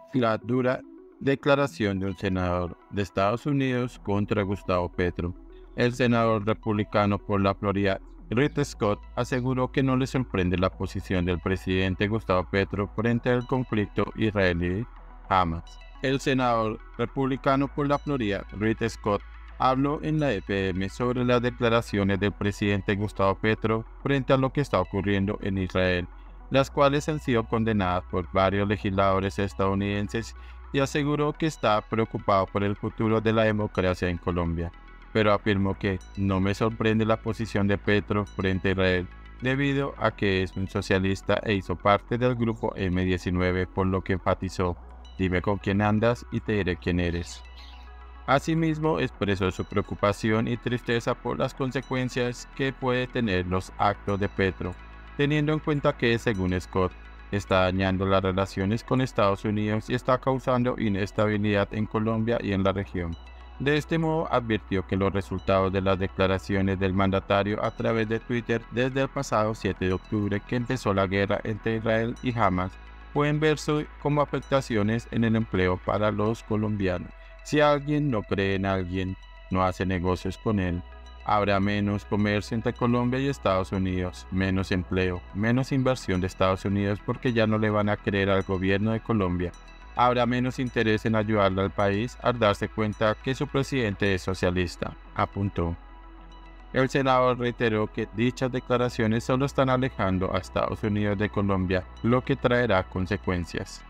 La dura declaración de un senador de Estados Unidos contra Gustavo Petro. El senador republicano por la Florida, Rick Scott, aseguró que no le sorprende la posición del presidente Gustavo Petro frente al conflicto israelí-Hamas. El senador republicano por la Florida, Rick Scott, habló en la EPM sobre las declaraciones del presidente Gustavo Petro frente a lo que está ocurriendo en Israel, las cuales han sido condenadas por varios legisladores estadounidenses, y aseguró que está preocupado por el futuro de la democracia en Colombia, pero afirmó que no me sorprende la posición de Petro frente a Israel, debido a que es un socialista e hizo parte del grupo M19, por lo que enfatizó: dime con quién andas y te diré quién eres. Asimismo, expresó su preocupación y tristeza por las consecuencias que puede tener los actos de Petro, teniendo en cuenta que, según Scott, está dañando las relaciones con Estados Unidos y está causando inestabilidad en Colombia y en la región. De este modo, advirtió que los resultados de las declaraciones del mandatario a través de Twitter desde el pasado 7 de octubre, que empezó la guerra entre Israel y Hamas, pueden verse como afectaciones en el empleo para los colombianos. Si alguien no cree en alguien, no hace negocios con él. Habrá menos comercio entre Colombia y Estados Unidos, menos empleo, menos inversión de Estados Unidos porque ya no le van a creer al gobierno de Colombia. Habrá menos interés en ayudarle al país al darse cuenta que su presidente es socialista, apuntó. El senador reiteró que dichas declaraciones solo están alejando a Estados Unidos de Colombia, lo que traerá consecuencias.